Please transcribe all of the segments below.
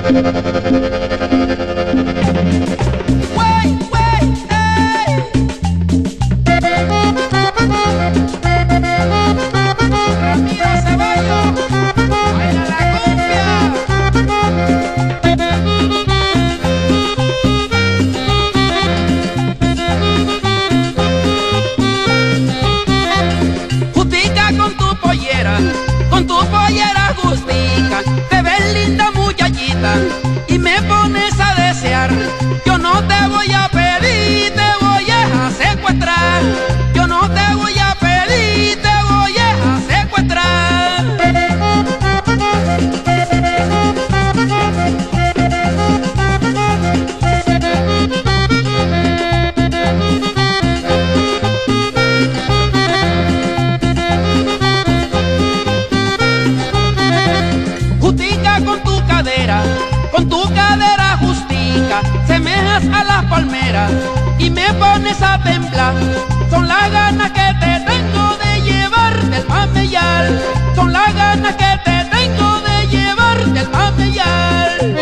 Con tu pollera justica, te ves linda muchachita y me pones a desear. Yo no te voy a pedir, te voy a secuestrar. Yo no te voy a pedir, te voy a secuestrar. Con tu cadera justica, semejas a las palmeras y me pones a temblar. Son las ganas que te tengo de llevar del mameyal. Son las ganas que te tengo de llevar del mameyal.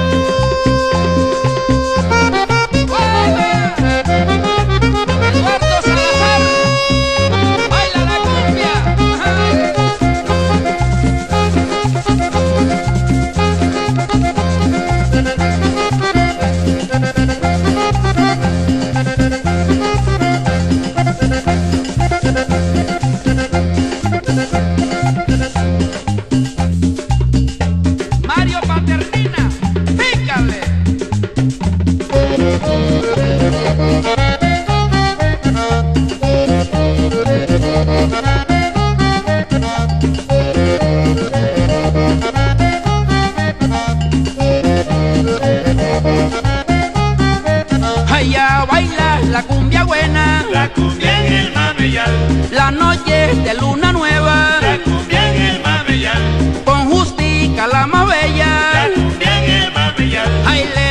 Allá baila la cumbia buena, la cumbia en el mameyal. La noche de luna nueva, la cumbia en el mameyal. Con Justica la más bella, la cumbia en el mameyal. Ay, le,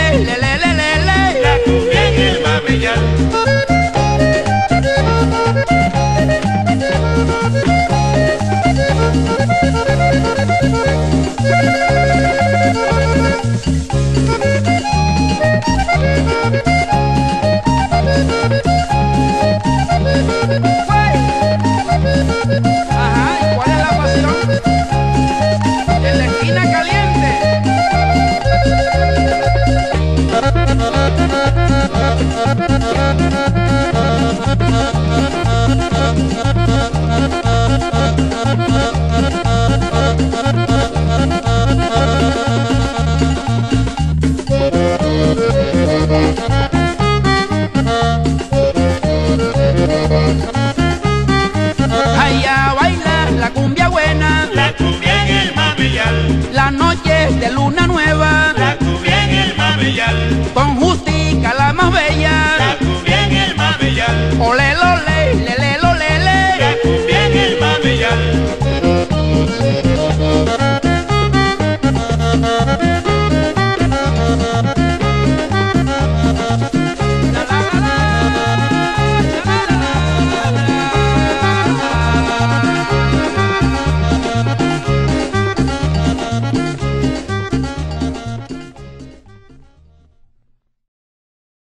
la cumbia en el mameyal. Ajá, ¿y cuál es la pasión? En la esquina caliente. Allá baila la cumbia buena, la cumbia en el mameyal. La noche de luna nueva, la cumbia en el mameyal. Con Justica